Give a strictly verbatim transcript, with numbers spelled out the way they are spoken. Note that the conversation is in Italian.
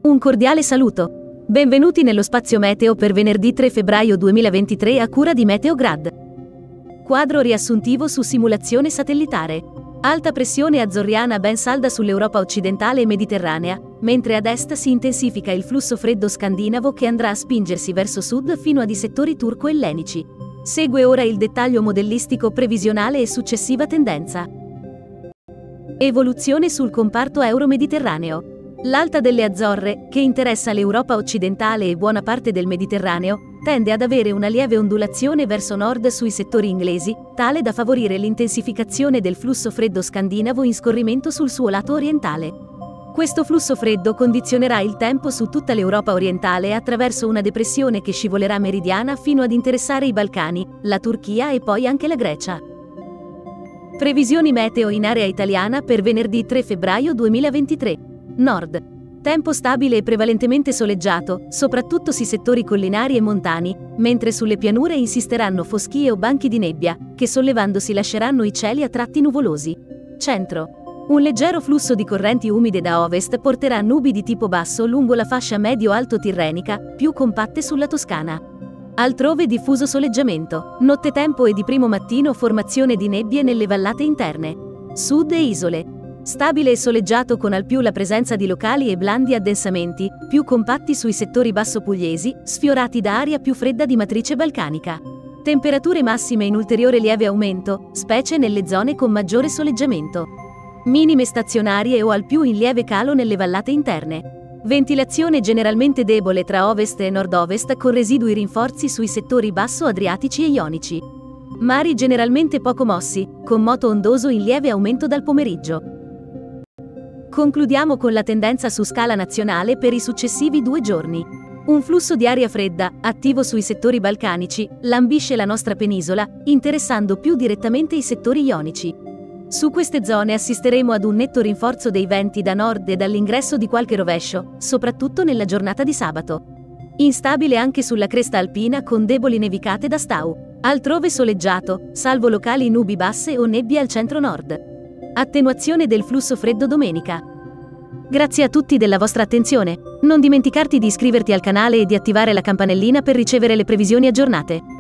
Un cordiale saluto. Benvenuti nello spazio meteo per venerdì tre febbraio duemilaventitré a cura di Meteograd. Quadro riassuntivo su simulazione satellitare. Alta pressione azzorriana ben salda sull'Europa occidentale e mediterranea, mentre ad est si intensifica il flusso freddo scandinavo che andrà a spingersi verso sud fino ai settori turco-ellenici. Segue ora il dettaglio modellistico previsionale e successiva tendenza. Evoluzione sul comparto euro-mediterraneo. L'alta delle Azzorre, che interessa l'Europa occidentale e buona parte del Mediterraneo, tende ad avere una lieve ondulazione verso nord sui settori inglesi, tale da favorire l'intensificazione del flusso freddo scandinavo in scorrimento sul suo lato orientale. Questo flusso freddo condizionerà il tempo su tutta l'Europa orientale attraverso una depressione che scivolerà meridiana fino ad interessare i Balcani, la Turchia e poi anche la Grecia. Previsioni meteo in area italiana per venerdì tre febbraio duemilaventitré. Nord. Tempo stabile e prevalentemente soleggiato, soprattutto sui settori collinari e montani, mentre sulle pianure insisteranno foschie o banchi di nebbia, che sollevandosi lasceranno i cieli a tratti nuvolosi. Centro. Un leggero flusso di correnti umide da ovest porterà nubi di tipo basso lungo la fascia medio-alto tirrenica, più compatte sulla Toscana. Altrove diffuso soleggiamento, nottetempo e di primo mattino formazione di nebbie nelle vallate interne. Sud e isole. Stabile e soleggiato con al più la presenza di locali e blandi addensamenti, più compatti sui settori basso pugliesi, sfiorati da aria più fredda di matrice balcanica. Temperature massime in ulteriore lieve aumento, specie nelle zone con maggiore soleggiamento. Minime stazionarie o al più in lieve calo nelle vallate interne. Ventilazione generalmente debole tra ovest e nord-ovest con residui rinforzi sui settori basso adriatici e ionici. Mari generalmente poco mossi, con moto ondoso in lieve aumento dal pomeriggio. Concludiamo con la tendenza su scala nazionale per i successivi due giorni. Un flusso di aria fredda, attivo sui settori balcanici, lambisce la nostra penisola, interessando più direttamente i settori ionici. Su queste zone assisteremo ad un netto rinforzo dei venti da nord e dall'ingresso di qualche rovescio, soprattutto nella giornata di sabato. Instabile anche sulla cresta alpina con deboli nevicate da Stau. Altrove soleggiato, salvo locali nubi basse o nebbie al centro-nord. Attenuazione del flusso freddo domenica. Grazie a tutti della vostra attenzione. Non dimenticarti di iscriverti al canale e di attivare la campanellina per ricevere le previsioni aggiornate.